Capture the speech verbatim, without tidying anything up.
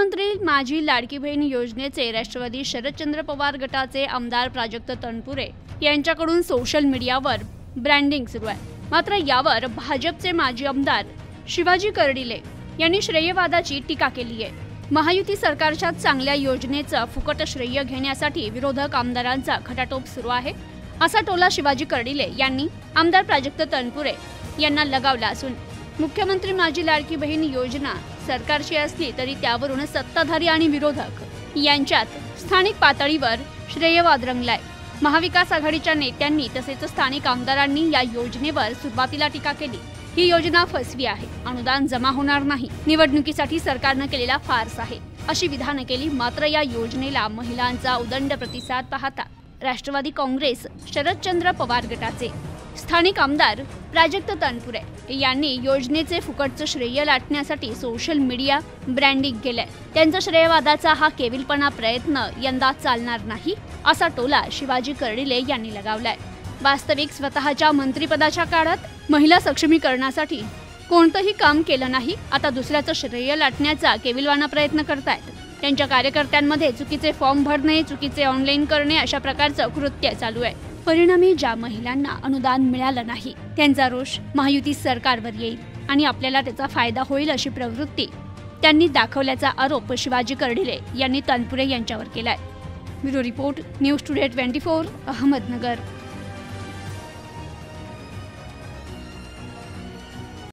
मुख्यमंत्री माझी लाडकी बहीण योजनेचे राष्ट्रवादी शरदचंद्र पवार गटाचे आमदार प्राजक्त तनपुरे यांच्याकडून सोशल मीडियावर ब्रँडिंग सुरू आहे। मात्र यावर भाजपचे माजी आमदार शिवाजी कर्डिले यांनी श्रेयवादाची टीका केली आहे। महायुती सरकारच्या चांगल्या योजनेचं फुकट श्रेय घेण्यासाठी विरोधक आमदारांचा खटाटोप सुरू आहे, असा टोला शिवाजी कर्डिले यांनी आमदार प्राजक्त तनपुरे यांना लगावला असून मुख्यमंत्री माझी लाडकी बहीण योजना सरकारची असली तरी त्यावरून सत्ताधारी आणि विरोधक यांच्यात स्थानिक पातळीवर श्रेयवाद रंगलाय। महाविकास आघाडीच्या नेत्यांनी तसेच स्थानिक आमदारांनी या योजनेवर सुरुवातीला टीका केली। ही योजना फसवी आहे, अनुदान जमा होणार नाही, निवडणुकीसाठी सरकारने केलेला फार्स आहे, अशी विधाने केली। मात्र या योजनेला महिलांचा उदंड प्रतिसाद पाहता राष्ट्रवादी काँग्रेस शरदचंद्र पवार गटाचे स्थानिक आमदार प्राजक्त तनपुरे यांनी योजनेचे फुकटचे श्रेय लाटण्यासाठी सोशल मीडिया ब्रँडिंग केलंय। त्यांचा श्रेयवादाचा हा केविलपणा प्रयत्न यंदा चालणार नाही, असा टोला शिवाजी कर्डिले यांनी लगावलाय। वास्तविक स्वतःच्या मंत्रिपदाच्या काळात महिला सक्षमीकरणासाठी कोणतंही काम केलं नाही, आता दुसऱ्याचं श्रेय लाटण्याचा केविलवाना प्रयत्न करतायत। त्यांच्या कार्यकर्त्यांमध्ये चुकीचे फॉर्म भरणे, चुकीचे ऑनलाईन करणे अशा प्रकारचं कृत्य चालू आहे। परिणामी ज्या महिलांना अनुदान मिळालं नाही त्यांचा रोष महायुती सरकारवर येईल आणि आपल्याला त्याचा फायदा होईल अशी प्रवृत्ती त्यांनी दाखवल्याचा आरोप शिवाजी कर्डिले यांनी तनपुरे यांच्यावर केलाय। ब्युरो रिपोर्ट, न्यूज टुडे चोवीस, अहमदनगर।